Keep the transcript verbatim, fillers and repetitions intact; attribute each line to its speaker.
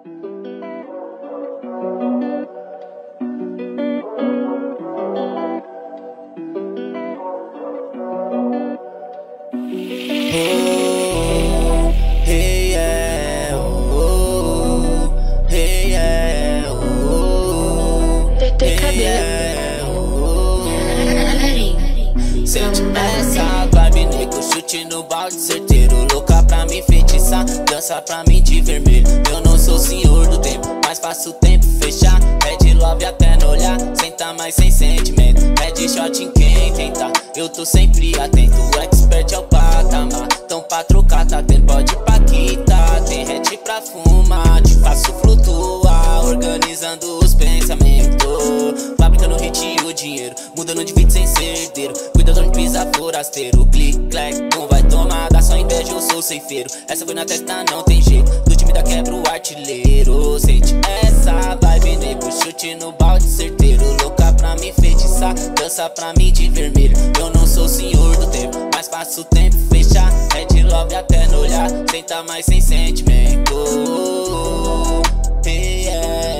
Speaker 1: Sente essa vibe, nego, chute no balde certeiro. Louca pra me feitiçar, dança pra mim de vermelho. Eu não sou senhor do tempo, mas faço o tempo fechar. É de love até no olhar, senta mais sem sentimento. É de shot em quem tentar, eu tô sempre atento. O expert é o patamar, então pra trocar tá tendo. Pode ir pra quitar, tem hatch pra fumar. Te faço flutuar, organizando os pensamentos. Fabricando hit e o dinheiro, mudando de vida sem ser herdeiro. Cuidado onde pisa forasteiro, clique, clack, não vai tomar. Dá só inveja, eu sou ceifeiro. Essa foi na testa, não tem jeito. Do time da quebra o artilheiro. Sente essa vibe, nego, chute no balde certeiro. Louca pra me feitiçar, dança pra mim de vermelho. Eu não sou senhor do tempo, mas faço o tempo fechar. É de love até no olhar, senta mais sem sentimento. Hey, yeah.